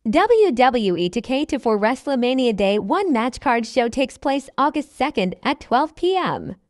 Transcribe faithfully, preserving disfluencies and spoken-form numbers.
W W E to cater for WrestleMania Day one Matchcard show takes place August second at twelve p m